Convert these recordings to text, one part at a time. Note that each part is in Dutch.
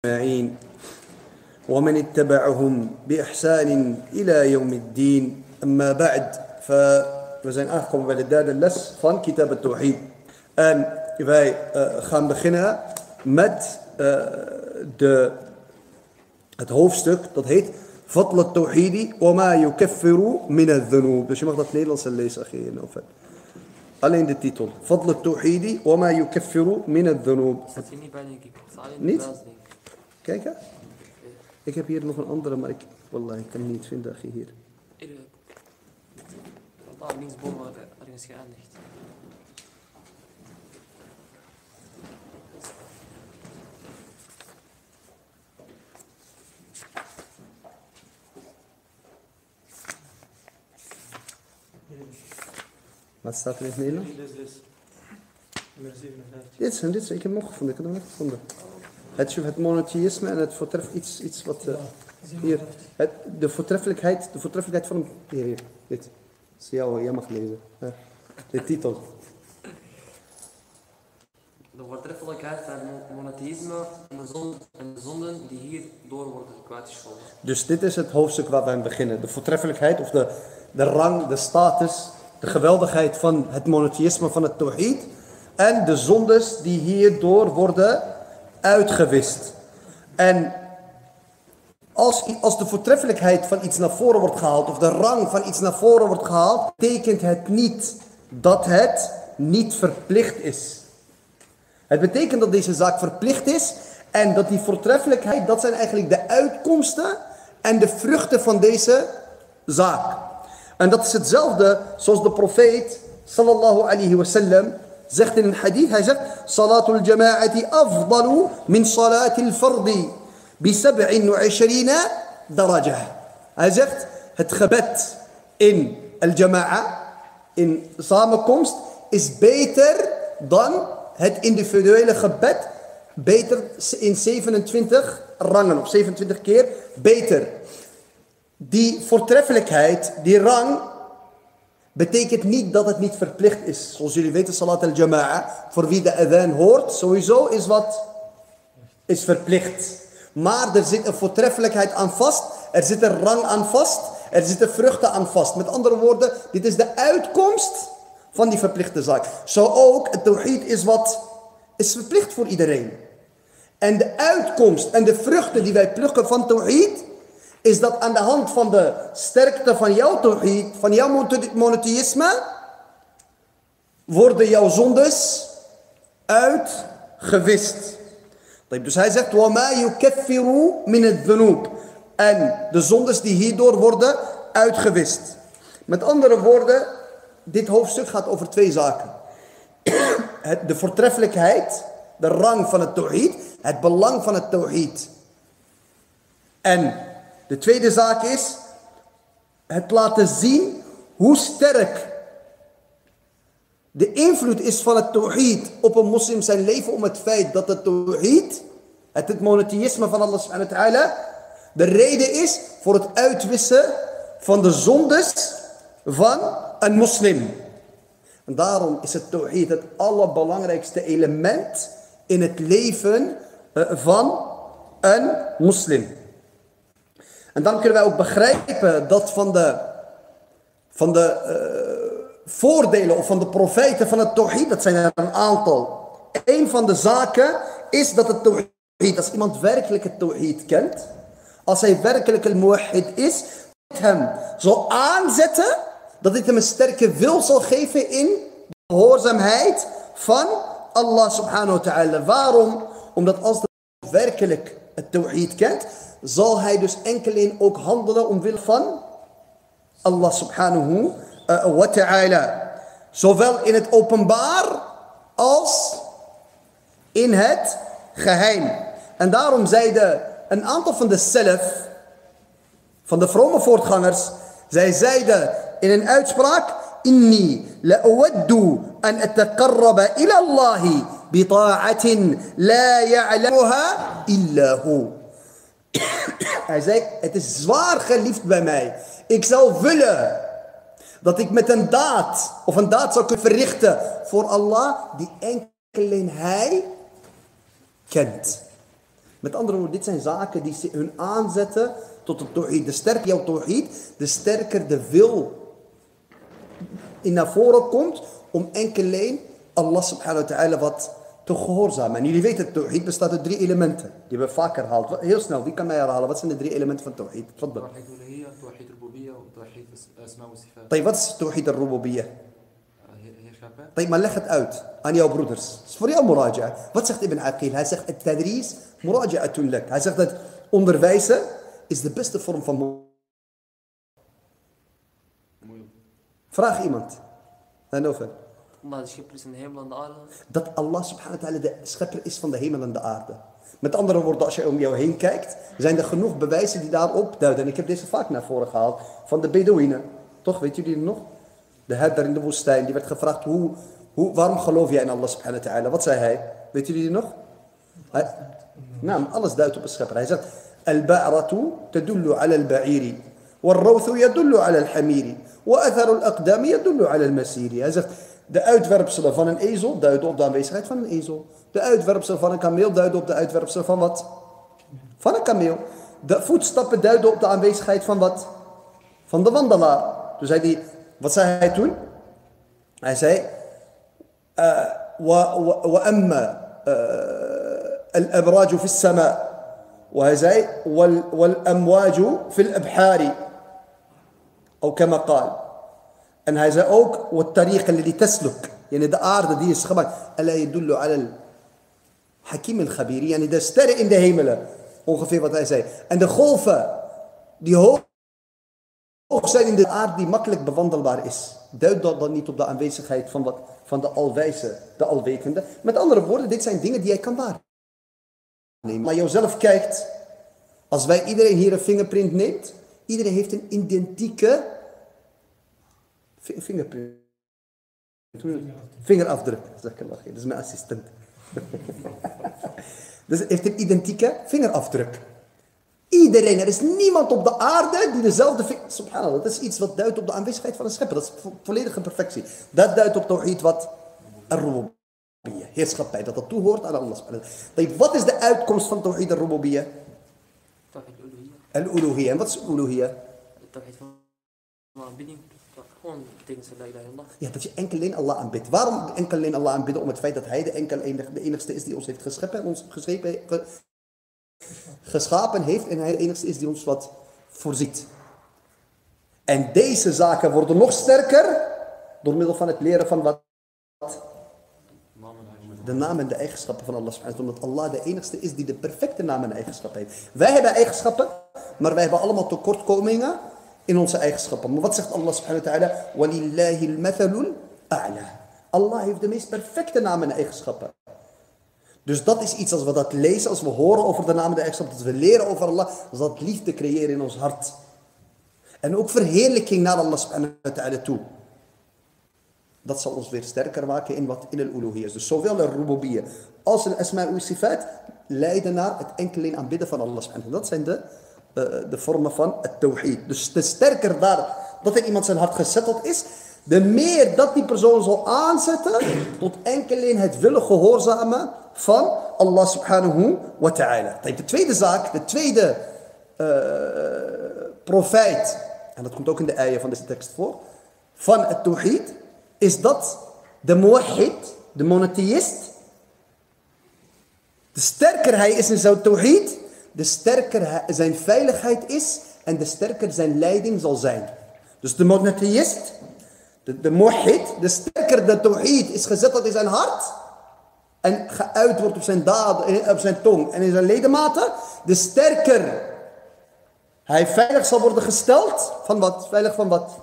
أجمعين ومن اتبعهم بإحسان إلى يوم الدين. أما بعد, we zijn aangekomen bij de derde les van Kitab al-Tawhid. En wij gaan beginnen met het hoofdstuk dat heet Fadl al-Tawhidi wa ma yukaffiru min al-dhunub. Dus je mag dat Nederlands lezen, Achie Nofel. Alleen de titel. Fadl al-Tawhidi wa ma yukaffiru min al-dhunub. Staat hier niet bij, denk ik. Niet? Kijk, hè? Ik heb hier nog een andere, maar ik kan hem niet vinden, Achie, hier. Daar linksboven ergens geëindigd. Wat staat er in het Nederlands? Dit is, ik heb hem nog gevonden, ik heb hem net gevonden. Het monotheïsme en het iets wat hier. De voortreffelijkheid van hier. Dit. Dat is jij mag lezen. De titel. De voortreffelijkheid van het monotheïsme en de zonden die hierdoor worden kwijtgescholden. Dus dit is het hoofdstuk waar we aan beginnen. De voortreffelijkheid of de rang, de status, de geweldigheid van het monotheïsme van het tawhid. En de zondes die hierdoor worden uitgewist. En als de voortreffelijkheid van iets naar voren wordt gehaald, of de rang van iets naar voren wordt gehaald, betekent het niet dat het niet verplicht is. Het betekent dat deze zaak verplicht is en dat die voortreffelijkheid, dat zijn eigenlijk de uitkomsten en de vruchten van deze zaak. En dat is hetzelfde zoals de profeet sallallahu alayhi wa sallam zegt in een hadith. Hij zegt: Salatul jama'ati afdalu min salatil fardi bi 27 darajah. Hij zegt: het gebed in al-jama'a, in samenkomst, is beter dan het individuele gebed. Beter in 27 rangen, of 27 keer beter. Die voortreffelijkheid, die rang, betekent niet dat het niet verplicht is. Zoals jullie weten, salat al-jama'a, voor wie de adhan hoort, sowieso is verplicht. Maar er zit een voortreffelijkheid aan vast, er zit een rang aan vast, er zitten vruchten aan vast. Met andere woorden, dit is de uitkomst van die verplichte zaak. Zo ook, het tawhid is verplicht voor iedereen. En de uitkomst en de vruchten die wij plukken van tawhid, is dat aan de hand van de sterkte van jouw tawhid, van jouw monotheïsme, worden jouw zondes uitgewist. Dus hij zegt: وَمَا يُكَفِّرُ مِنَ الذُّنُوبِ. En de zondes die hierdoor worden uitgewist. Met andere woorden, dit hoofdstuk gaat over twee zaken. De voortreffelijkheid, de rang van het tawhid, het belang van het tawhid. En de tweede zaak is het laten zien hoe sterk de invloed is van het tawhid op een moslim zijn leven, om het feit dat het tawhid, het monotheïsme van Allah subhanahu wa ta'ala, de reden is voor het uitwissen van de zondes van een moslim. En daarom is het tawhid het allerbelangrijkste element in het leven van een moslim. En dan kunnen wij ook begrijpen dat van de voordelen of van de profijten van het tawhid, dat zijn er een aantal. Een van de zaken is dat het tawhid, als iemand werkelijk het tawhid kent, als hij werkelijk een muwahhid is, dat hem zal aanzetten, dat dit hem een sterke wil zal geven in de gehoorzaamheid van Allah subhanahu wa ta'ala. Waarom? Omdat als hij werkelijk het tawhid kent, zal hij dus enkel ook handelen omwille van Allah subhanahu wa ta'ala. Zowel in het openbaar als in het geheim. En daarom zeiden een aantal van de salaf, van de vrome voortgangers, zij zeiden in een uitspraak: Inni la'uwaddu an ataqarraba ila Allahi bi ta'atin la ya'lamuha illa hu. Hij zei: het is zwaar geliefd bij mij. Ik zou willen dat ik met een daad zou kunnen verrichten voor Allah die enkel hij kent. Met andere woorden, dit zijn zaken die hun aanzetten tot het tawhid. De sterker jouw tawhid, de sterker de wil in naar voren komt om enkel alleen Allah subhanahu wa ta'ala wat te gehoorzamen. En jullie weten, het tawhid bestaat uit 3 elementen. Die hebben we vaak herhaald. Heel snel, wie kan mij herhalen? Wat zijn de 3 elementen van tawhid? توحيد الألوهية توحيد الربوبية وتوحيد الأسماء والصفات. طيب, wat is tawhid al-rububiyyah? heerschappij. طيب, maar leg het uit aan jouw broeders. Het is voor jou muraja. Wat zegt Ibn Aqil? Hij zegt, het tadris muraja'atun lak. Hij zegt dat onderwijzen is de beste vorm van vraag iemand. En over. Allah de schepper is in de hemel en de aarde. Dat Allah subhanahu wa ta'ala de schepper is van de hemel en de aarde. Met andere woorden, als je om jou heen kijkt, zijn er genoeg bewijzen die daarop duiden. En ik heb deze vaak naar voren gehaald van de Bedouinen. Toch, weet jullie het nog? De herder in de woestijn, die werd gevraagd, waarom geloof jij in Allah subhanahu wa ta'ala? Wat zei hij? Weet jullie het nog? Alles duidt op een schepper. Hij zegt, al-ba'ratu tadullu ala al-ba'iri. Wal-rawthu yadullu ala al-hamiri. Wa atharu al-aqdami yadullu ala al-masiri. Hij zegt, de uitwerpselen van een ezel duiden op de aanwezigheid van een ezel. De uitwerpselen van een kameel duiden op de uitwerpselen van wat? Van een kameel. De voetstappen duiden op de aanwezigheid van wat? Van de wandelaar. Dus wat zei hij toen? Hij zei, wa amma al-abraju fi as-sama. Hij zei, wal amwaju fi al-abhari. Of kama qaal. En hij zei ook, wat-tariq alladhi tasluk. Yani de aarde die is gemaakt. Ala yadullu ala al-hakim al-khabiri. Yani de sterren in de hemelen. Ongeveer wat hij zei. En de golven die hoog zijn in de aarde die makkelijk bewandelbaar is. Duidt dat dan niet op de aanwezigheid van de alwijze, de alwetende. Met andere woorden, dit zijn dingen die jij kan waarnemen. Maar jouzelf kijkt, als wij iedereen hier een fingerprint neemt, iedereen heeft een identieke vingerafdruk. Dat is mijn assistent. Dus het heeft een identieke vingerafdruk. Iedereen, er is niemand op de aarde die dezelfde vinger... Subhanallah, dat is iets wat duidt op de aanwezigheid van een schepper. Dat is volledige perfectie. Dat duidt op tawhid wat? Ar-rububiyyah, heerschappij, dat dat toehoort aan Allah. Wat is de uitkomst van tawhid ar-rububiyyah? Tawhid al-uluhiyyah. En wat is uluhiyyah? Tawhid van aanbidding. Gewoon betekent la ilaha illallah. Ja, dat je enkel alleen Allah aanbidt. Waarom enkel alleen Allah aanbidden? Om het feit dat hij de enigste is die ons heeft gescheppen en ons geschapen heeft. En hij de enigste is die ons wat voorziet. En deze zaken worden nog sterker door middel van het leren van wat? De namen en de eigenschappen van Allah subhanahu wa ta'ala. Omdat Allah de enigste is die de perfecte namen en eigenschappen heeft. Wij hebben eigenschappen, maar wij hebben allemaal tekortkomingen in onze eigenschappen. Maar wat zegt Allah subhanahu wa ta'ala? Walillahi al-mathalul a'la. Allah heeft de meest perfecte namen en eigenschappen. Dus dat is iets, als we dat lezen, als we horen over de namen en de eigenschappen, als we leren over Allah, als dat liefde creëren in ons hart. En ook verheerlijking naar Allah subhanahu wa ta'ala toe. Dat zal ons weer sterker maken in wat in al-uluhiyyah is. Dus zowel de rububiyyah als de asma' wa sifat leiden naar het enkel aanbidden van Allah subhanahu wa ta'ala. Dat zijn de vormen van het tawhid. Dus te sterker daar dat in iemand zijn hart gezetteld is, de meer dat die persoon zal aanzetten tot enkel het willen gehoorzamen van Allah subhanahu wa ta'ala. De tweede zaak, de tweede profijt, en dat komt ook in de ayah van deze tekst voor, van het tawhid, is dat de muwahhid, de monotheïst, de sterker hij is in zijn tawhid, de sterker zijn veiligheid is en de sterker zijn leiding zal zijn. Dus de monotheïst, de muwahhid, de sterker de tawhid is gezet in zijn hart en geuit wordt op zijn daden, op zijn tong en in zijn ledematen, de sterker hij veilig zal worden gesteld van wat? Veilig van wat?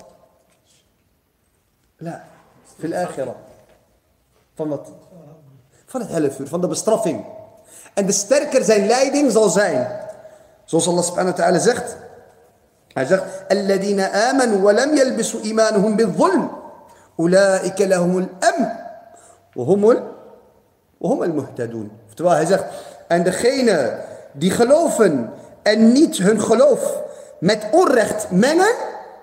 La, fil akhirah. Van wat? Van het hellevuur, van de bestraffing. En de sterker zijn leiding zal zijn. Zoals Allah subhanahu wa ta'ala zegt. Hij zegt, alladhina amanu wa lam yalbisu imanuhum bil-zulm. Ulaika lahumul amn. Wa humul muhtadun. Oftewel, hij zegt, en degene die geloven en niet hun geloof met onrecht mengen,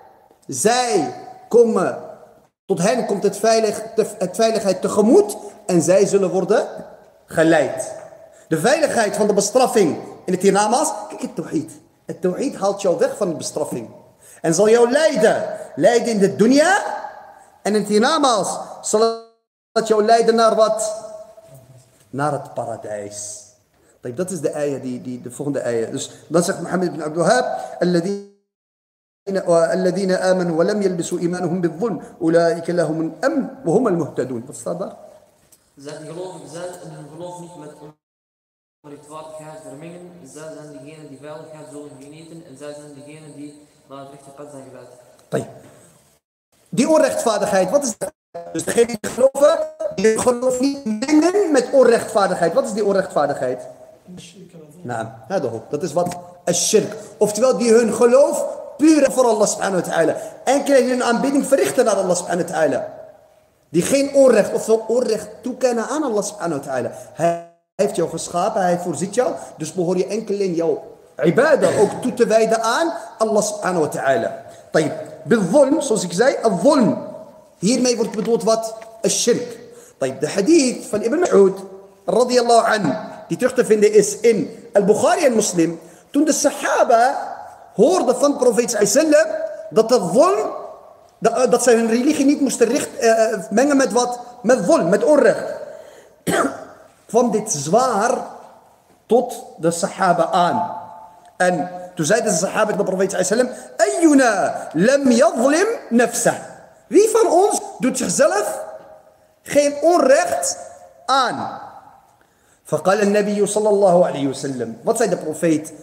tot hen komt het veiligheid tegemoet en zij zullen worden geleid. De veiligheid van de bestraffing in het hiernamaals. Kijk, het tawhid. Het tawhid haalt jou weg van de bestraffing. En zal jou leiden in de dunya. En in het hiernamaals zal het jou leiden naar wat? Naar het paradijs. Dat is de ayah, de volgende ayah. Dus dan zegt Mohammed ibn Abdul Wahhab, الذين آمنوا ولم يلبسوا إيمانهم بالظلم أولئك لهم الأمن وهم المهتدون. Wat staat daar? Zij die gelovigen zijn en hun geloof niet met onrechtvaardigheid vermengen. Zij zijn diegenen die veiligheid zullen genieten en zij zijn diegenen die naar het rechte pad zijn geleid. Die onrechtvaardigheid, wat is dat? Dus degene die geloven, die geloof niet mengen met onrechtvaardigheid. Wat is die onrechtvaardigheid? Nou, dat is wat? Ash-shirk. Oftewel die hun geloof puur voor Allah subhanahu wa ta'ala. Enkel die hun aanbidding verrichten naar Allah subhanahu wa ta'ala. Die geen onrecht, oftewel onrecht toekennen aan Allah subhanahu wa ta'ala. Hij heeft jou geschapen, hij voorziet jou. Dus behoor je enkel in jouw ibadah ook toe te wijden aan Allah subhanahu wa ta'ala. طيب. Bil-zulm, zoals ik zei, al-zulm. Hiermee wordt bedoeld wat? Ash-shirk. طيب. De hadith van Ibn Mas'ud, radiyallahu anhu, die terug te vinden is in Al-Bukhari en Muslim. Toen de Sahaba hoorden van de profeet sallam dat de zulm, dat zij hun religie niet moesten mengen met wat? Met zulm, met onrecht. Kwam dit zwaar tot de Sahaba aan. En toen zeiden de Sahaba tegen de profeet sallam, ayyuna lam yadlim nafsah. Wie van ons doet zichzelf geen onrecht aan? فقال النبي صلى الله عليه وسلم. Wat zei de profeet?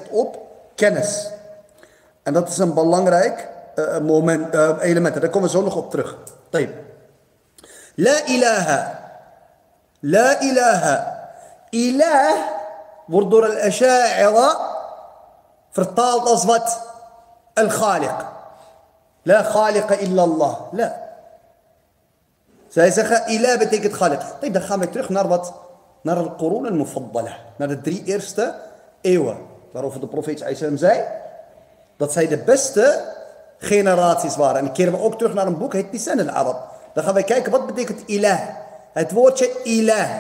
op kennis. En dat is een belangrijk element. Daar komen we zo nog op terug. طيب. La ilaha. La ilaha. Ilah wordt door al-Asha'ira vertaald als wat? Al-Khaliq. La khaliqa illa Allah. La. Zij zeggen, ilah betekent khaliq. طيب, dan gaan we terug naar wat? Naar al-Qurun al-Mufaddala. Naar de 3 eerste eeuwen. Waarover de profeet sallam zei dat zij de beste generaties waren. En dan keren we ook terug naar een boek, het Lisan al-Arab. Dan gaan wij kijken, wat betekent ilah? Het woordje ilah.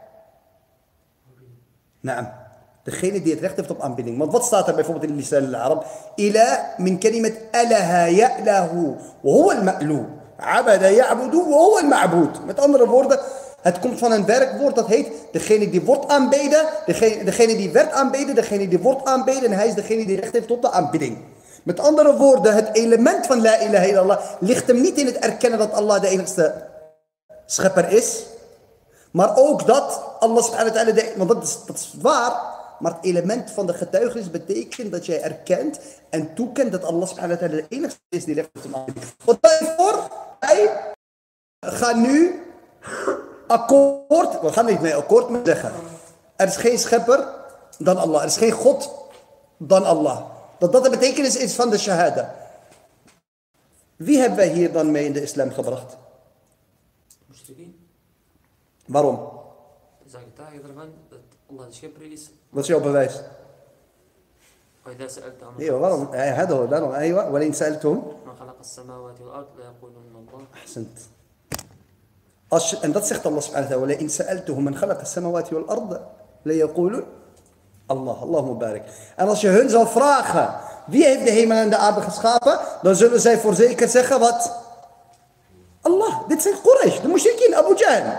Naam. Degene die het recht heeft op aanbidding. Want wat staat er bijvoorbeeld in Lisan al-Arab? Ilah min kalimat alaha ya'lahu. Wa huwa al-ma'lu. Abada ya'budu wa huwa al-ma'bud. Met andere woorden, het komt van een werkwoord dat heet degene die wordt aanbeden, degene die werd aanbeden, degene die wordt aanbeden en hij is degene die recht heeft op de aanbidding. Met andere woorden, het element van la ilaha illallah ligt hem niet in het erkennen dat Allah de enigste schepper is, maar ook dat Allah subhanahu wa ta'ala, want dat is waar, maar het element van de getuigenis betekent dat jij erkent en toekent dat Allah subhanahu wa ta'ala de enigste is die recht heeft op de aanbidding. Wat daarvoor, wij gaan nu akkoord, we gaan niet mee akkoord mee zeggen. Er is geen schepper dan Allah. Er is geen God dan Allah. Dat de betekenis is van de shahada. Wie hebben wij hier dan mee in de islam gebracht? Mushrikeen. Waarom? Ze getuigen ervan dat Allah de schepper is. Wat is jouw bewijs? وإذا سألت عن ايوه waarom? هذا هو daarom. ايوه ولئن سألتهم ما خلق السماوات والأرض ليقولن الله. أحسنت. En dat zegt Allah subhanahu wa ta'ala. وَلَئِنْ سَأَلْتُهُمْ مَنْ خَلَقَ السَّمَاوَاتِ وَالْأَرْضَ لَيَقُولُونَ Allah, Allahumma barik. En als je hun zal vragen, wie heeft de hemel en de aarde geschapen? Dan zullen zij voorzeker zeggen, wat? Allah. Dit zijn Quraysh, de mushrikeen, Abu Jahl.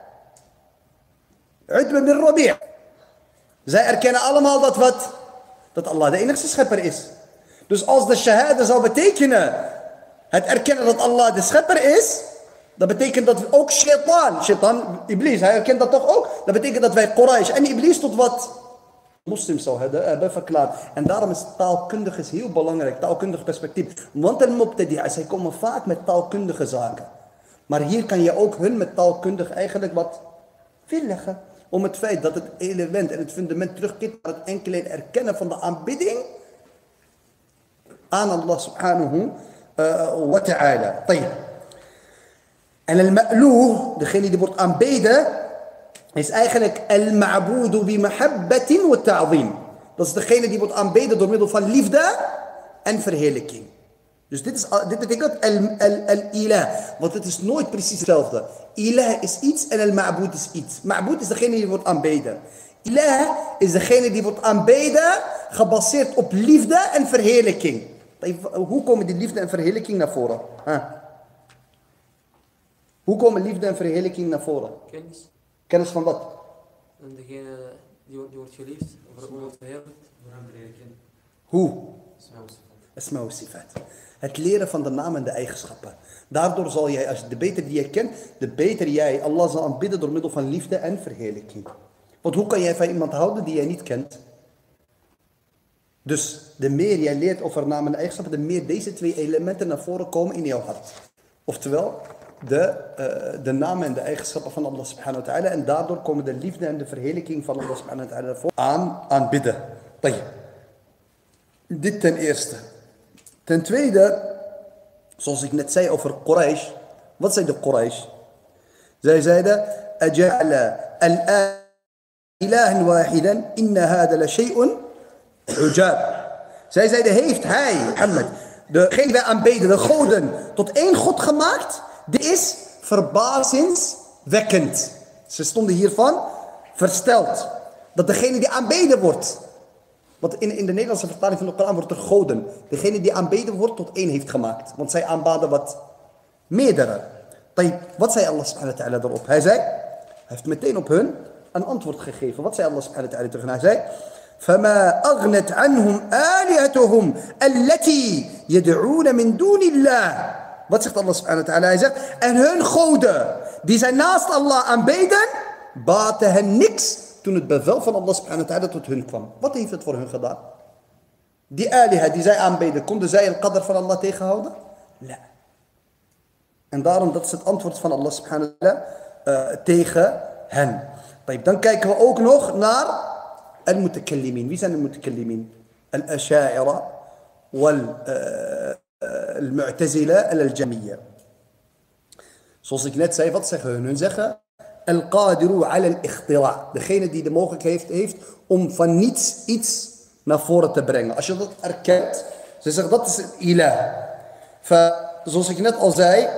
Utba bin Rabi'. Zij erkennen allemaal dat wat? Dat Allah de enigste schepper is. Dus als de shahada zou betekenen, het erkennen dat Allah de schepper is, dat betekent dat ook shaitan, Iblis, hij herkent dat toch ook? Dat betekent dat wij Quraysh en Iblis tot wat moslims zou hebben verklaard. En daarom is taalkundig is heel belangrijk, taalkundig perspectief. Want al-mubtadi'a, zij komen vaak met taalkundige zaken. Maar hier kan je ook hun met taalkundig eigenlijk wat weerleggen. Om het feit dat het element en het fundament terugkeert naar het enkele erkennen van de aanbidding aan Allah subhanahu wa ta'ala. En al-ma'luh, degene die wordt aanbeden, is eigenlijk al-ma'budu bi mahabbatin wa ta'zim. Dat is degene die wordt aanbeden door middel van liefde en verheerlijking. Dus dit betekent al-ilah. Want het is nooit precies hetzelfde. Ilah is iets en al-ma'bud is iets. Ma'bud is degene die wordt aanbeden. Ilah is degene die wordt aanbeden, gebaseerd op liefde en verheerlijking. Hoe komen die liefde en verheerlijking naar voren? Hoe komen liefde en verheerlijking naar voren? Kennis. Kennis van wat? En degene die wordt geliefd, wordt verheerlijkt. Hoe? Asma wa sifat. Het leren van de naam en de eigenschappen. Daardoor zal jij, als de beter die jij kent, de beter jij Allah zal aanbidden door middel van liefde en verheerlijking. Want hoe kan jij van iemand houden die jij niet kent? Dus de meer jij leert over naam en eigenschappen, de meer deze 2 elementen naar voren komen in jouw hart. Oftewel, de namen en de eigenschappen van Allah subhanahu wa ta'ala. En daardoor komen de liefde en de verheerlijking van Allah subhanahu wa ta'ala naar voren aanbidden. Dit ten eerste. Ten tweede, zoals ik net zei over Quraysh. Wat zei de Quraysh? Zij zeiden, Aja'ala al-ilahan wahidan, inna hada la shay'un ujab. Zij zeiden, heeft hij, Mohammed, degene die wij aanbeden, de goden, tot 1 God gemaakt? Dit is verbazingwekkend. Ze stonden hiervan versteld. Dat degene die aanbeden wordt. Want in de Nederlandse vertaling van de Koran wordt er goden. Degene die aanbeden wordt tot 1 heeft gemaakt. Want zij aanbaden wat? Meerdere. Wat zei Allah subhanahu wa ta'ala daarop? Hij zei, hij heeft meteen op hun een antwoord gegeven. Wat zei Allah subhanahu wa ta'ala terug? Hij zei, فَمَا أَغْنَتْ عَنْهُمْ آلِهَتُهُمْ الَّتِي يَدْعُونَ مِنْ دُونِ اللَّهِ. Wat zegt Allah subhanahu wa ta'ala? Hij zegt, en hun goden, die zij naast Allah aanbeden, baten hen niks toen het bevel van Allah subhanahu wa ta'ala tot hun kwam. Wat heeft het voor hun gedaan? Die aliha die zij aanbeden, konden zij het qadr van Allah tegenhouden? Nee. En daarom, dat is het antwoord van Allah subhanahu wa ta'ala tegen hen. Dan kijken we ook nog naar al-mutakallimin. Wie zijn de mutakallimin? Al-asha'ira wal-mu'tazila al-jamiyya. Zoals ik net zei, wat zeggen hun? Hun zeggen al-qadiru ala al-ikhtira. Degene die de mogelijkheid heeft om van niets iets naar voren te brengen. Als je dat erkent, ze zeggen dat is ilah. Zoals ik net al zei,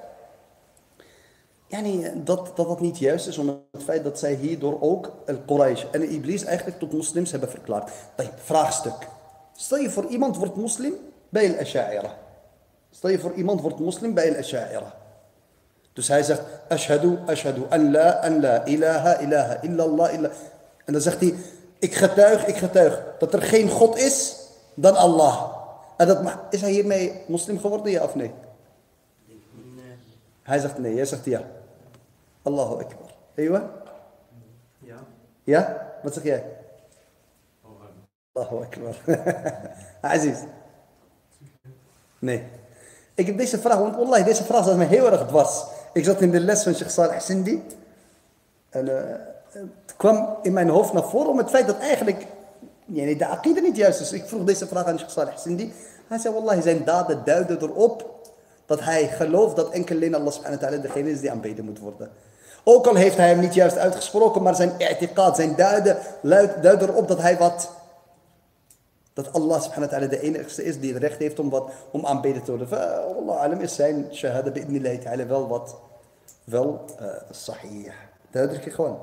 dat niet juist is, om het feit dat zij hierdoor ook al-Quraysh en Iblis eigenlijk tot moslims hebben verklaard. Vraagstuk. Stel je voor iemand wordt moslim bij al-Asha'ira. Stel je voor iemand wordt moslim bij al-Asha'ira. Dus hij zegt, ashhadu an la ilaha illallah. En dan zegt hij, ik getuig dat er geen God is dan Allah. En is hij hiermee moslim geworden, ja of nee? Nee. Hij zegt nee, jij zegt ja. Allahu Akbar. Ewa? Ja. Ja? Wat zeg jij? Allahu Akbar. Aziz. Nee. Ik heb deze vraag, want wallahi, deze vraag zat me heel erg dwars. Ik zat in de les van Sheikh Saleh Sindi. En het kwam in mijn hoofd naar voren om het feit dat eigenlijk de aqida niet juist is. Ik vroeg deze vraag aan Sheikh Saleh Sindi. Hij zei, wallahi, zijn daden duiden erop dat hij gelooft dat enkel alleen Allah subhanahu wa ta'ala degene is die aanbeden moet worden. Ook al heeft hij hem niet juist uitgesproken, maar zijn i'tiqad, zijn duiden erop dat hij dat Allah subhanahu wa ta'ala de enigste is die het recht heeft om aanbeden te worden. Wallah alam is zijn shahada bi'idnillahi ta'ala wel sahih. Duidelijk gewoon.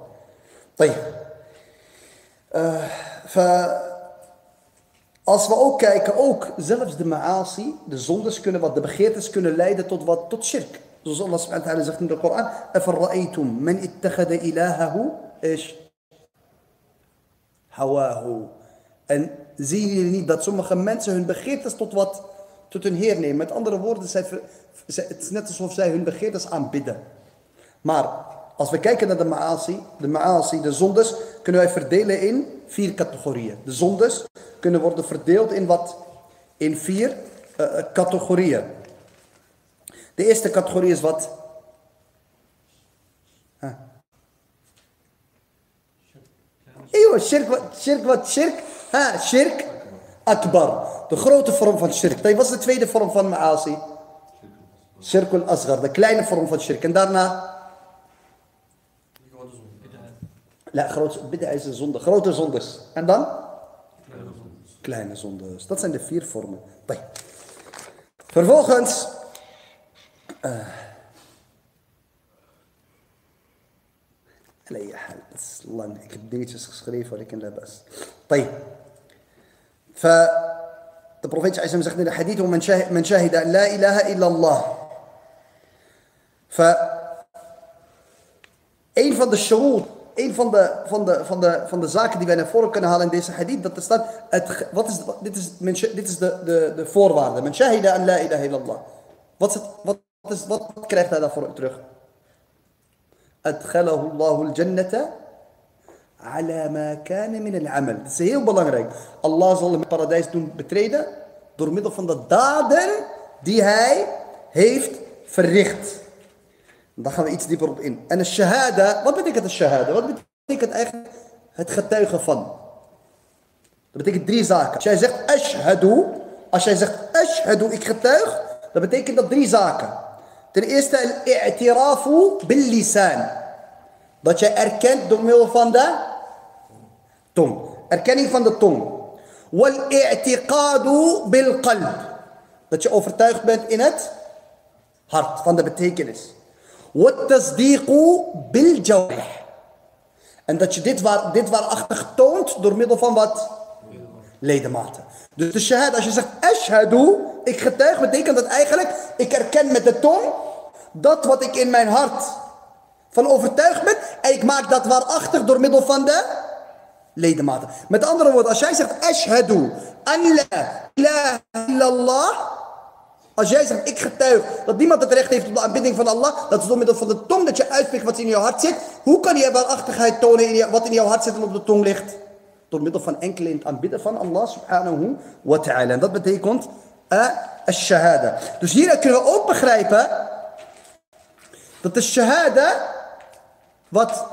Als we ook kijken, ook zelfs de ma'asi, de zondes de begeertes kunnen leiden tot shirk. Zoals Allah subhanahu wa ta'ala zegt in de Koran, afarra'aytum man ittakhada ilahahu hawahu. En zien jullie niet dat sommige mensen hun begeertes tot hun heer nemen? Met andere woorden, het is net alsof zij hun begeertes aanbidden. Maar als we kijken naar de ma'asi, de zondes, kunnen wij verdelen in 4 categorieën. De zondes kunnen worden verdeeld in 4 categorieën. De eerste categorie is wat? Shirk akbar. De grote vorm van shirk. Wat is de tweede vorm van ma'asi? Shirk al-asghar, de kleine vorm van shirk. En daarna? Bid'a is een zonde. Grote zondes. En dan? Kleine zondes. Dat zijn de 4 vormen. Vervolgens. Nee, dat is lang. Ik heb dingetjes geschreven wat ik in de bas. De profeet zegt in de hadith: "Man shahida la ilaha illallah." Een van de shurut, een van de zaken die wij naar voren kunnen halen in deze hadith, dat er staat, dit is de voorwaarde. Man shahida an la ilaha illallah. Wat krijgt hij daarvoor terug? Adkhalahu Allahu al-jannata ala ma kana min al-amal. Dat is heel belangrijk. Allah zal hem het paradijs doen betreden door middel van de daden die hij heeft verricht. Daar gaan we iets dieper op in. En de shahada, wat betekent de shahada? Wat betekent eigenlijk het getuigen van? Dat betekent 3 zaken. Als jij zegt ashhadu, ik getuig, dan betekent dat 3 zaken. Ten eerste al-i'tirafu bil-lisan. Dat jij erkent door middel van de tong. Erkenning van de tong. Wal-i'tiqadu bil-qalb. Dat je overtuigd bent in het hart van de betekenis. Wat-tasdiqu bil-jawarih. En dat je dit waarachtig toont door middel van wat? Ledematen. Dus de shahada, als je zegt ashhadu, ik getuig, betekent dat eigenlijk, ik erken met de tong dat wat ik in mijn hart van overtuigd ben, en ik maak dat waarachtig door middel van de ledematen. Met andere woorden, als jij zegt ashhadu an la ilaha illallah, als jij zegt ik getuig dat niemand het recht heeft op de aanbidding van Allah, dat is door middel van de tong dat je uitspreekt wat in jouw hart zit. Hoe kan je waarachtigheid tonen wat in jouw hart zit en op de tong ligt? door middel van enkel in het aanbidden van Allah subhanahu wa ta'ala. En dat betekent al-shahada. Dus hieruit kunnen we ook begrijpen dat de shahada wat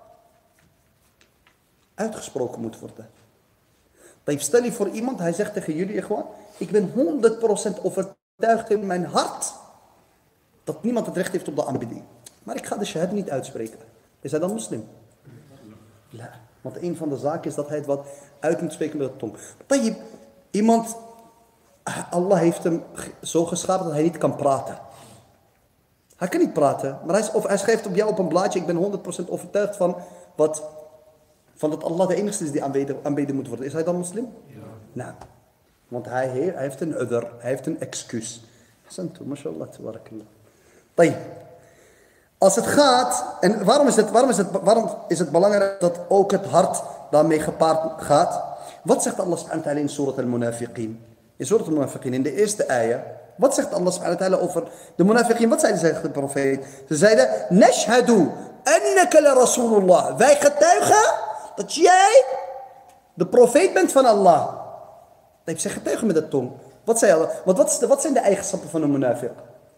uitgesproken moet worden. Stel je voor iemand, hij zegt tegen jullie gewoon, ik ben 100% overtuigd in mijn hart dat niemand het recht heeft op de aanbidding. Maar ik ga de shahada niet uitspreken. Is hij dan moslim? Ja. Want een van de zaken is dat hij het wat uit moet spreken met de tong. Tayyib, iemand, Allah heeft hem zo geschapen dat hij niet kan praten. Hij kan niet praten, maar hij schrijft op jou op een blaadje, ik ben 100% overtuigd van dat Allah de enige is die aanbeden moet worden. Is hij dan moslim? Ja. Nou, want hij heeft een udhr, hij heeft een excuus. Santu, mashallah, tabarakallah. Tayyib. Als het gaat, en waarom is het belangrijk dat ook het hart daarmee gepaard gaat? Wat zegt Allah subhanahu wa ta'ala in Surat al-Munafiqin? In Surat al-Munafiqin, in de eerste ayah. Wat zegt Allah subhanahu wa ta'ala over de Munafiqin? Wat zeiden ze tegen de profeet? Ze zeiden, Nashhadu annaka la Rasulullah. Wij getuigen dat jij de profeet bent van Allah. Ze getuigen met de tong. Wat zei Allah? Want wat zijn de eigenschappen van een munafiq?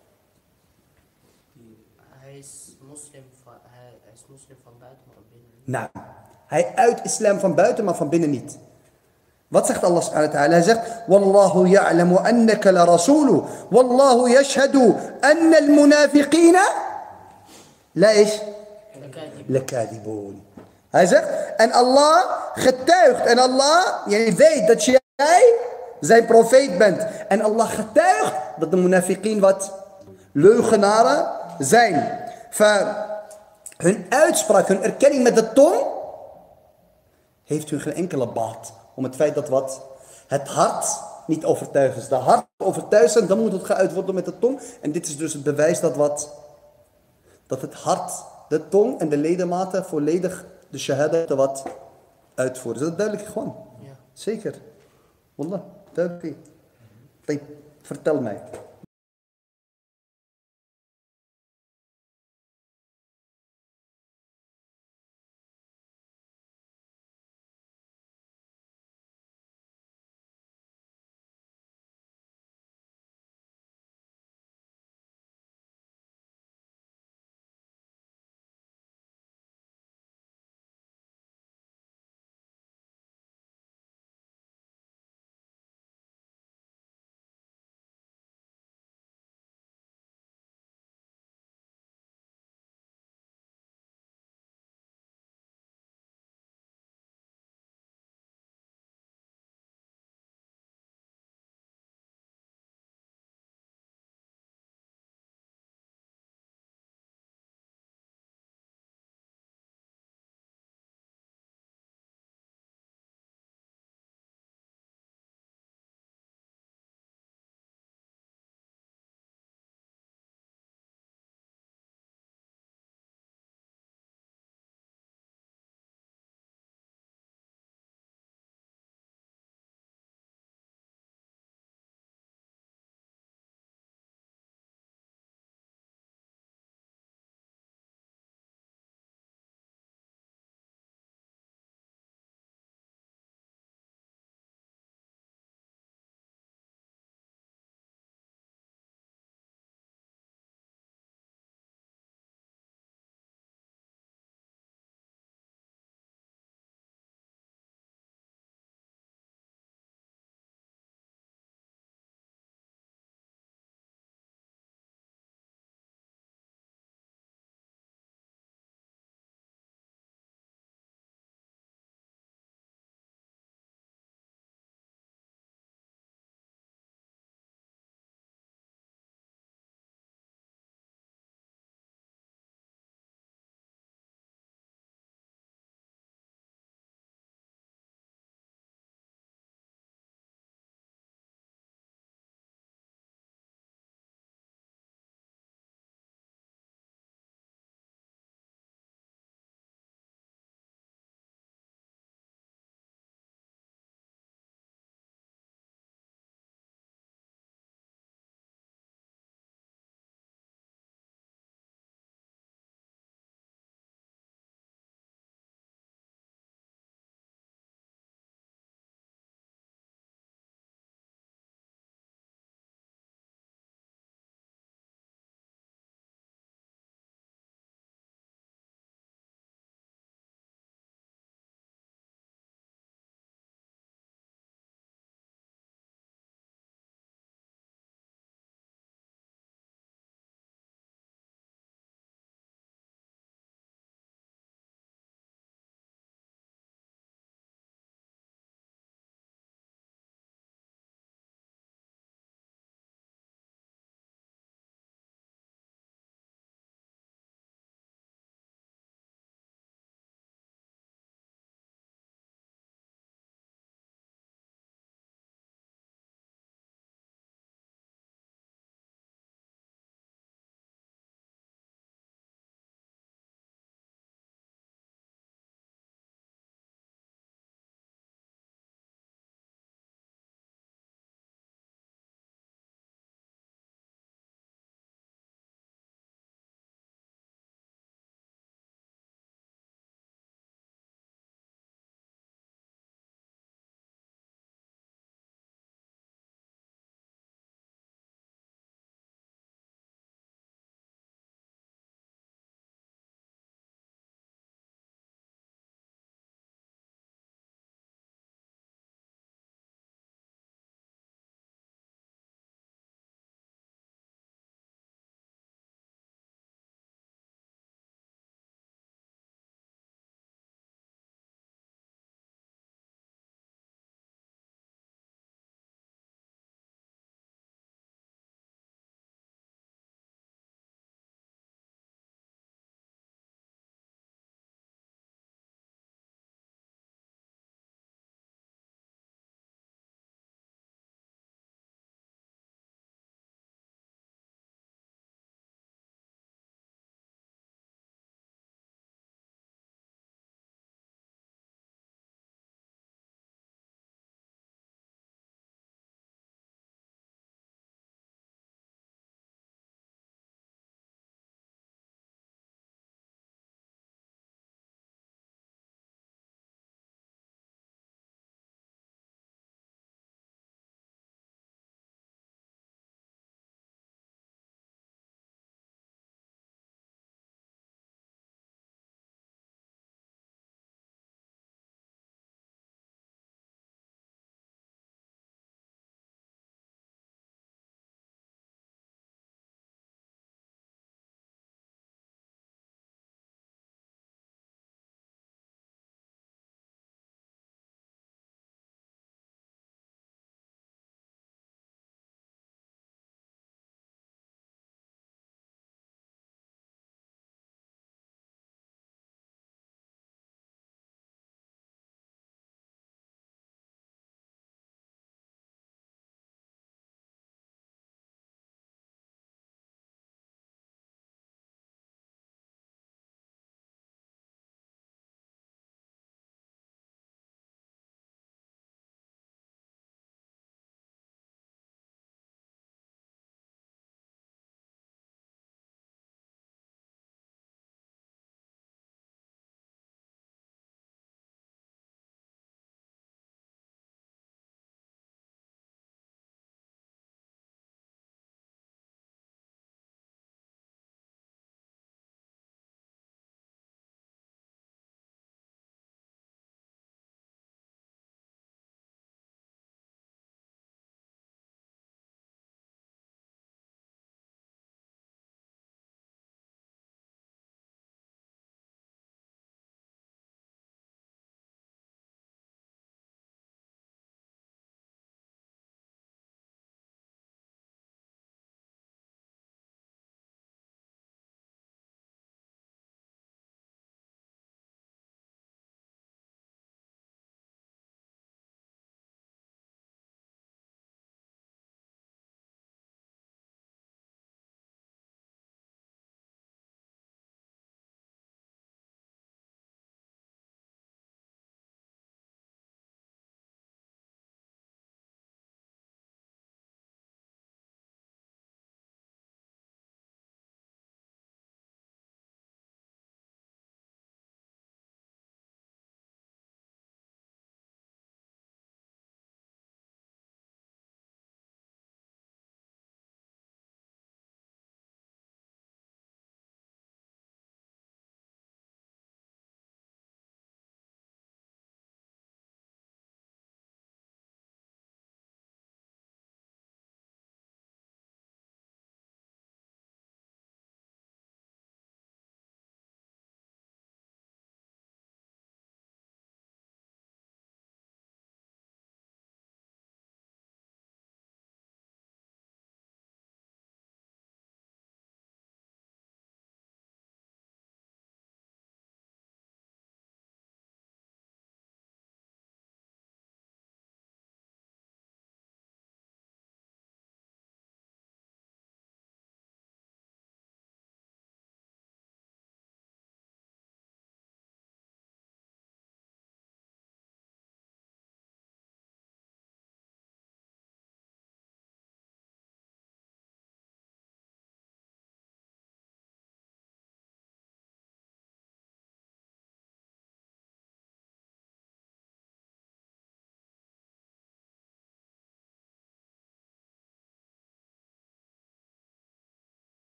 Hij is moslim van buiten, maar van binnen niet. Nou, hij uit islam van buiten, maar van binnen niet. Wat zegt Allah subhanahu wa ta'ala? Hij zegt, Wallahu ya'lamu annaka la rasulu. Wallahu yashhadu anna al-munafiqina la ish? Lakadiboon. Hij zegt, en Allah getuigt, en Allah weet dat jij zijn profeet bent. En Allah getuigt dat de munafiqin wat leugenaren zijn. Hun uitspraak, hun erkenning met de tong, heeft hun geen enkele baat. Om het feit dat het hart niet overtuigd is. De hart overtuigd zijn, dan moet het geuit worden met de tong. En dit is dus het bewijs dat het hart, de tong en de ledematen volledig de shahada uitvoeren. Is dat duidelijk gewoon? Ja. Zeker. Wallah, duidelijk. Vertel mij.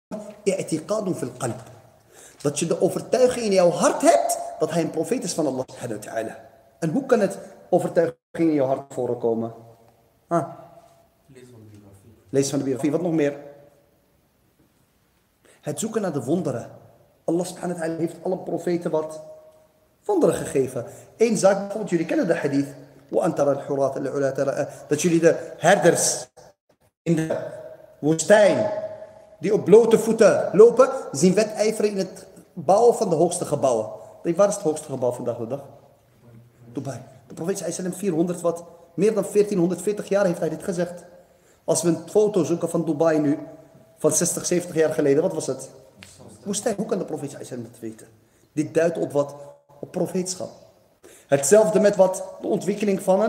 i'tiqadun fil qalb. Dat je de overtuiging in jouw hart hebt dat hij een profeet is van Allah subhanahu wa ta'ala. En hoe kan het overtuiging in jouw hart voorkomen? Lees van de biografie. Wat nog meer? Het zoeken naar de wonderen. Allah subhanahu wa ta'ala heeft alle profeten wat wonderen gegeven. Eén zaak, bijvoorbeeld, jullie kennen de hadith. Dat jullie de herders in de woestijn, die op blote voeten lopen, zien wedijveren in het bouwen van de hoogste gebouwen. Waar is het hoogste gebouw vandaag de dag? Dubai. De profeet sallam 400 wat, meer dan 1440 jaar heeft hij dit gezegd. Als we een foto zoeken van Dubai nu, van 60, 70 jaar geleden, wat was het? Woestijn. Hoe kan de profeet sallam dat weten? Dit duidt op wat? Op profeetschap. Hetzelfde met wat? De ontwikkeling van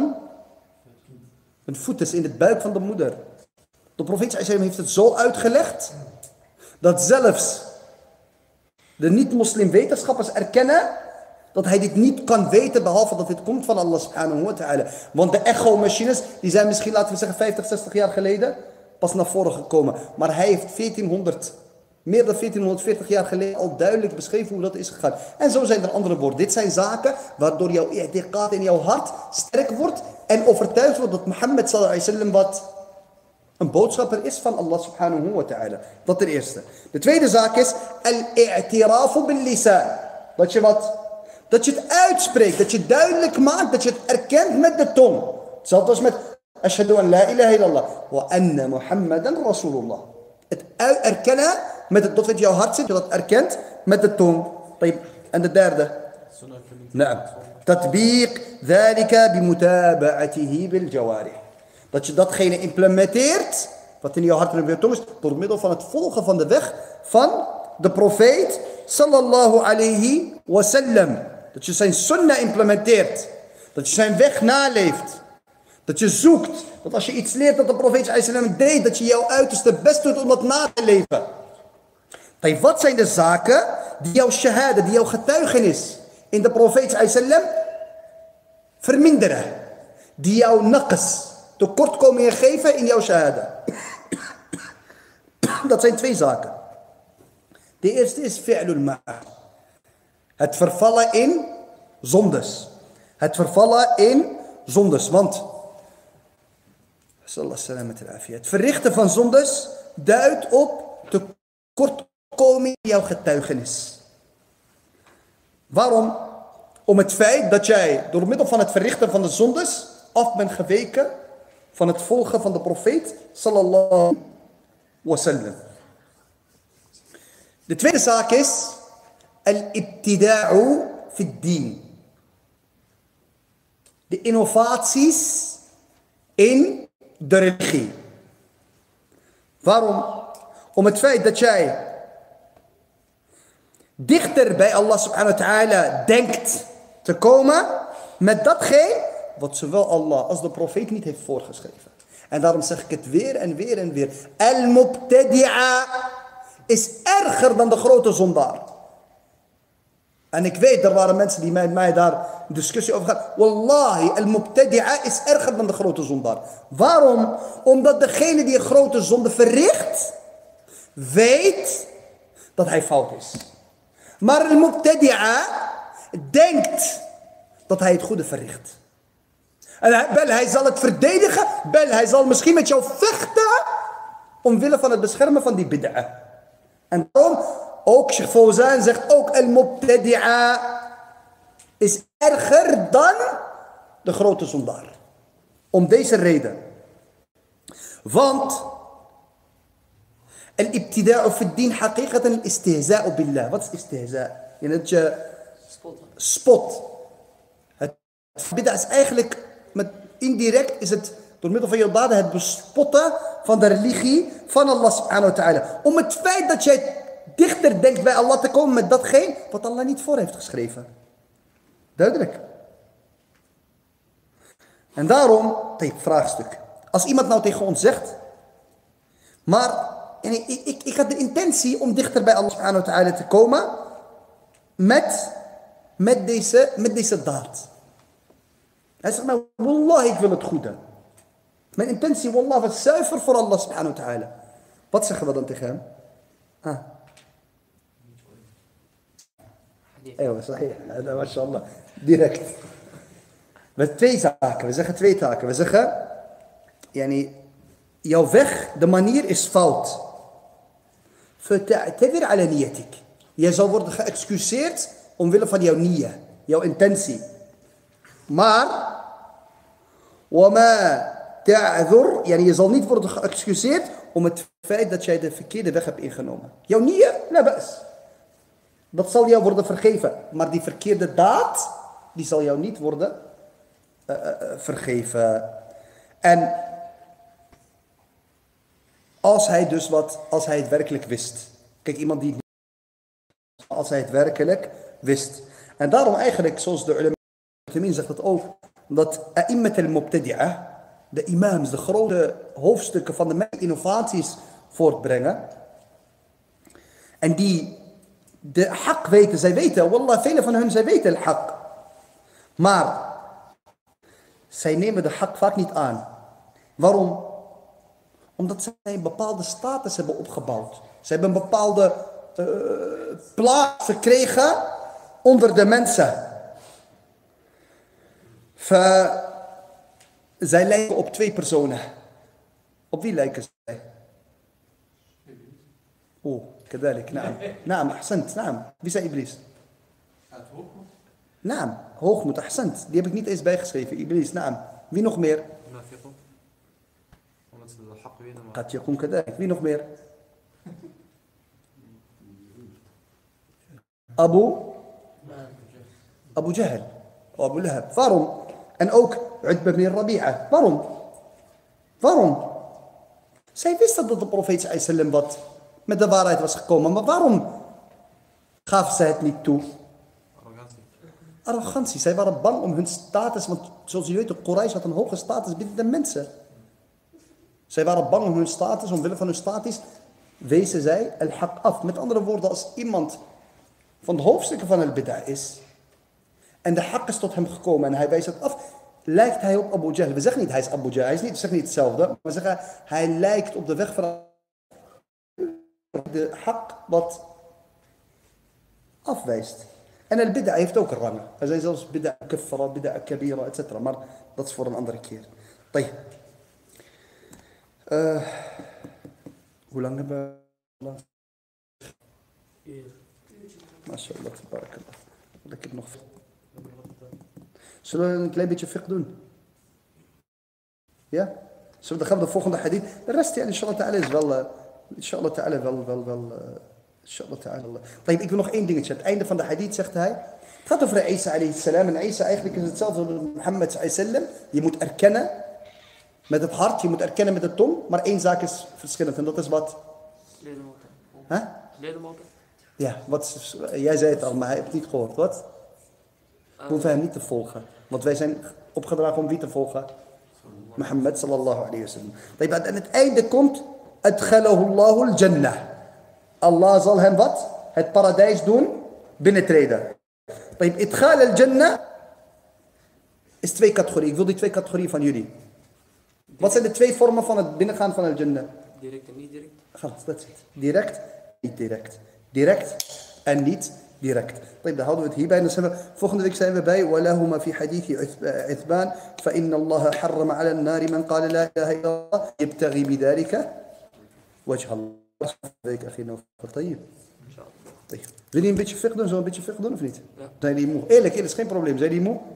een voetus in de buik van de moeder. De profeet sallam heeft het zo uitgelegd, dat zelfs de niet-moslim wetenschappers erkennen dat hij dit niet kan weten, behalve dat dit komt van Allah subhanahu wa ta'ala. Want de echo-machines, die zijn misschien, laten we zeggen, 50, 60 jaar geleden pas naar voren gekomen. Maar hij heeft meer dan 1440 jaar geleden al duidelijk beschreven hoe dat is gegaan. En zo zijn er andere woorden. Dit zijn zaken waardoor jouw i'tiqad in jouw hart sterk wordt en overtuigd wordt dat Mohammed sallallahu alaihi wasallam wat een boodschapper is van Allah subhanahu wa ta'ala. Dat ten eerste. De tweede zaak is al-i'tirafu bil-lisan. Dat je wat? Dat je het uitspreekt, dat je duidelijk maakt, dat je het erkent met de tong. Hetzelfde als met ashhadu an la ilaha illallah wa anna Muhammadan rasulullah. Het erkennen met het, dat wat in jouw hart zit, je dat erkent met de tong. En de derde. Naam. Tatbiq dhalika bimutaba'atihi bil jawarih. Dat je datgene implementeert, wat in jouw hart en in je tong is, door middel van het volgen van de weg van de profeet sallallahu alayhi wasallam. Dat je zijn sunnah implementeert. Dat je zijn weg naleeft. Dat je zoekt. Dat als je iets leert dat de profeet sallallahu alayhi wasallam deed, dat je jouw uiterste best doet om dat na te leven. Wat zijn de zaken die jouw shahada, die jouw getuigenis in de profeet sallallahu alayhi wasallam verminderen? Die jouw naqs, tekortkomingen geven in jouw shahada. Dat zijn twee zaken. De eerste is fi'lul ma'a. Het vervallen in zondes. Het vervallen in zondes. Want het verrichten van zondes duidt op tekortkoming in jouw getuigenis. Waarom? Om het feit dat jij door middel van het verrichten van de zondes af bent geweken van het volgen van de profeet sallallahu wasallam. De tweede zaak is al-ibtida'u fi din. De innovaties in de religie. Waarom? Om het feit dat jij dichter bij Allah subhanahu wa ta'ala denkt te komen met datgene wat zowel Allah als de profeet niet heeft voorgeschreven. En daarom zeg ik het weer en weer en weer. Al-mubtadi'a is erger dan de grote zondaar. En ik weet, er waren mensen die met mij daar een discussie over gaan. Wallahi, al-mubtadi'a is erger dan de grote zondaar. Waarom? Omdat degene die een grote zonde verricht, weet dat hij fout is. Maar al-mubtadi'a denkt dat hij het goede verricht. En hij zal het verdedigen, hij zal misschien met jou vechten omwille van het beschermen van die bid'a. En daarom, ook Sheikh Fawzan zegt ook, al-mubtadi'a is erger dan de grote zondaar. Om deze reden. Want al-ibtida'u fi din haqiqatan al-istihza'u billah. Wat is istihza'? Dat je spot. Het bid'a is eigenlijk, indirect is het door middel van je daden het bespotten van de religie van Allah subhanahu wa ta'ala. Om het feit dat jij dichter denkt bij Allah te komen met datgene wat Allah niet voor heeft geschreven. Duidelijk. En daarom, vraagstuk. Als iemand nou tegen ons zegt, maar ik had de intentie om dichter bij Allah subhanahu wa ta'ala te komen met deze daad. Hij zegt nou, wallah, ik wil het goede. Mijn intentie, wallah, was zuiver voor Allah subhanahu wa ta'ala. Wat zeggen we dan tegen hem? Eeuw, صحيح. ما شاء Allah. Direct. We twee zaken. We zeggen twee taken. We zeggen, yani, jouw weg, de manier is fout. فتعتذر على نيتك. Jij zal worden geëxcuseerd omwille van jouw niyyah, jouw intentie. Maar وما تعذر, yani je zal niet worden geëxcuseerd om het feit dat jij de verkeerde weg hebt ingenomen. Jouw niyyah, la ba's. Dat zal jou worden vergeven. Maar die verkeerde daad, die zal jou niet worden vergeven. En als hij het werkelijk wist. Kijk, iemand die als hij het werkelijk wist. En daarom eigenlijk, zoals de ulama zegt dat ook, dat a'immat al-mubtadi'ah, de imams, de grote hoofdstukken van de innovaties voortbrengen. En die de haq weten, zij weten, wallah, vele van hun, zij weten de haq. Maar zij nemen de haq vaak niet aan. Waarom? Omdat zij een bepaalde status hebben opgebouwd. Ze hebben een bepaalde plaats gekregen onder de mensen. Zij lijken op twee personen. Op wie lijken zij? كذلك نعم نعم أحسنت نعم wie zei Iblis? نعم hoogmoed أحسنت die heb ik niet eens bijgeschreven Iblis نعم wie nog meer? قد يكون كذلك wie nog meer? Abu Jahl Abu Lahab waarom? En ook Utbah ibn Rabi'a waarom? Zij wisten dat de profeet sallam wat met de waarheid was gekomen. Maar waarom gaven zij het niet toe? Arrogantie. Zij waren bang om hun status. Want zoals je weet, de Quraysh had een hoge status binnen de mensen. Zij waren bang om hun status. Omwille van hun status wezen zij al-haq af. Met andere woorden, als iemand van de hoofdstukken van al-bid'ah is. En de haq is tot hem gekomen en hij wijst het af. Lijkt hij op Abu Jahl. We zeggen niet hij is Abu Jahl. We zeggen niet hetzelfde. Maar we zeggen hij lijkt op de weg van de haq wat afwijst. En al-bid'ah heeft ook rangen. Er zijn zelfs bid'ah kafara, bid'ah kabira, etc. Maar dat is voor een andere keer. Hoe lang hebben we? MashaAllah, tabarakallah. Ik heb nog. Zullen we een klein beetje fiqh doen? Ja? Zullen we gaan de volgende hadith? De rest, ja, inshallah ta'ala is wel... Inshallah ta'ala wel. Inshallah ta'ala. Ik wil nog één dingetje. Het einde van de hadith zegt hij. Het gaat over Isa alayhi salam. En Isa eigenlijk is hetzelfde als Mohammed sallam. Je moet erkennen met het hart. Je moet erkennen met de tong. Maar één zaak is verschillend. En dat is wat? Ledematen. Ja, jij zei het al, maar hij heeft het niet gehoord. Wat? We hoeven hem niet te volgen. Want wij zijn opgedragen om wie te volgen? Mohammed sallallahu alayhi wa sallam. En het einde komt... Adkhalahu Allahu al-Jannah. Allah zal hem wat? Het paradijs doen, binnentreden. Idkhal al-Jannah is twee categorieën. Ik wil die twee categorieën van jullie. Wat zijn de twee vormen van het binnengaan van al-Jannah? Direct en niet direct. Dat is het. Direct, niet direct. Direct en niet direct. Dan houden we het hierbij. En volgende week zijn we bij walahuma fi hadithi Uthman fa inna Allah harrama ala an-nari man qala la ilaha illallah yabtaghi bidhalika wajh Allah. Week أخينا طيب. طيب. Wil je een beetje fiqh doen? Zo een beetje fiqh doen of niet? Ja. Zijn die moe? Eerlijk, is geen probleem. Zijn die moe?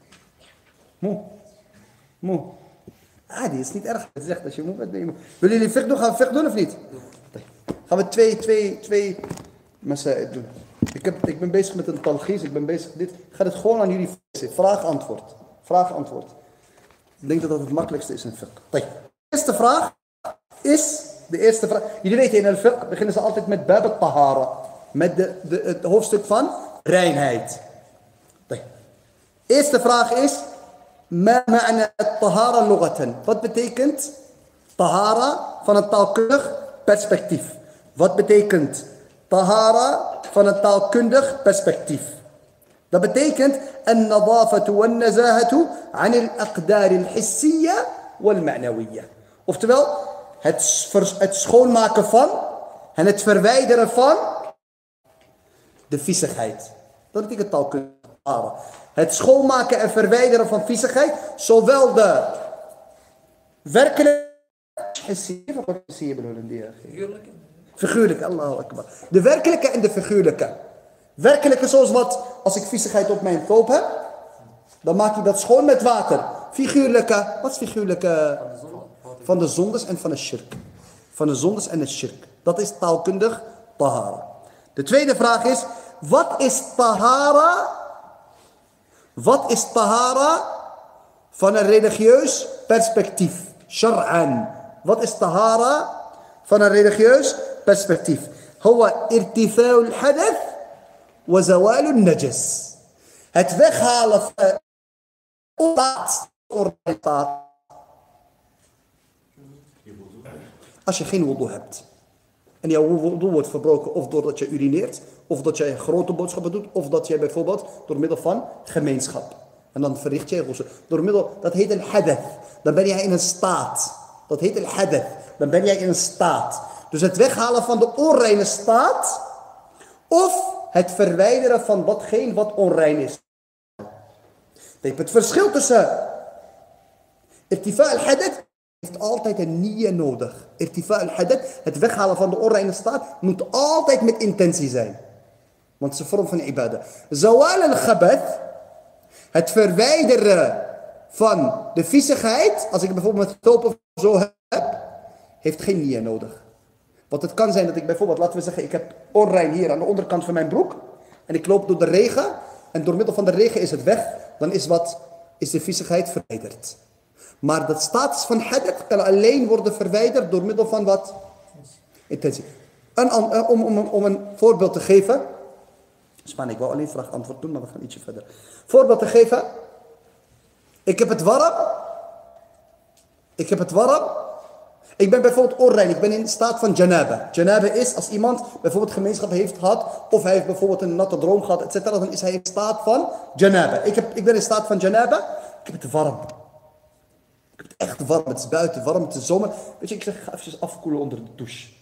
Nee. Moe. Die is niet erg. Het zegt als je moe bent, ben je moe. Willen jullie fiqh doen? Gaan we fiqh doen of niet? Ja. Gaan we twee masail doen. Ik ben bezig met een talghiz. Ik ben bezig met dit. Ik ga het gewoon aan jullie vraag-antwoord. Vraag-antwoord. Ik denk dat dat het makkelijkste is in fiqh. De eerste vraag is... Jullie weten in het fiqh beginnen ze altijd met bab al-tahara. Met het hoofdstuk van reinheid. De eerste vraag is... Ma ma'na al-tahara lughatan. Wat betekent tahara van een taalkundig perspectief? Wat betekent tahara van een taalkundig perspectief? Dat betekent an-nadafatu wan-nazahatu 'an al-aqdar al-hissiyya wal-ma'nawiyya. Oftewel, het schoonmaken van, En het verwijderen van de viezigheid. Dat betekent taalkundig tahara. Het schoonmaken en verwijderen van viezigheid. Zowel de werkelijke... Figuurlijke, Allahu Akbar. De werkelijke en de figuurlijke. Werkelijke zoals wat, als ik viezigheid op mijn thawb heb, dan maak ik dat schoon met water. Figuurlijke, wat is figuurlijke? Van de zondes en van de shirk. Van de zondes en het shirk. Dat is taalkundig tahara. De tweede vraag is, wat is tahara? Wat is tahara van een religieus perspectief? Shar'an. Wat is tahara van een religieus perspectief? Huwa irtifa'u al-hadath wa zawalu al-najas. Het weghalen van staat. Als je geen wudu hebt. En jouw wudu wordt verbroken of doordat je urineert, of dat jij grote boodschappen doet, of dat jij bijvoorbeeld door middel van gemeenschap. En dan verricht jij ghusl. Door middel, dat heet een hadath. Dan ben jij in een staat. Dat heet een hadath. Dan ben jij in een staat. Dus het weghalen van de onreine staat, of het verwijderen van watgeen wat onrein is. Het verschil tussen irtifa al-hadath heeft altijd een niyya nodig. Irtifa al-hadath, het weghalen van de onreine staat, moet altijd met intentie zijn. Want het is een vorm van ibadah. Zawal al-khabath, het verwijderen van de viezigheid, als ik bijvoorbeeld met thawb of zo heb, heeft geen niyya nodig. Want het kan zijn dat ik bijvoorbeeld, laten we zeggen, ik heb onrein hier aan de onderkant van mijn broek. En ik loop door de regen. En door middel van de regen is het weg. Dan is de viezigheid verwijderd. Maar de status van hadath kan alleen worden verwijderd door middel van wat? Intentie. Om een voorbeeld te geven. Span, ik wou alleen vraag-antwoord doen, maar we gaan ietsje verder. Voorbeeld te geven. Ik heb het warm. Ik ben bijvoorbeeld onrein. Ik ben in staat van janaba. Janaba is als iemand bijvoorbeeld gemeenschap heeft gehad. Of hij heeft bijvoorbeeld een natte droom gehad, etc. Dan is hij in staat van janaba. Ik ben in staat van janaba. Ik heb het warm. Ik heb het echt warm. Het is buiten warm. Het is zomer. Weet je, ik zeg, ga even afkoelen onder de douche.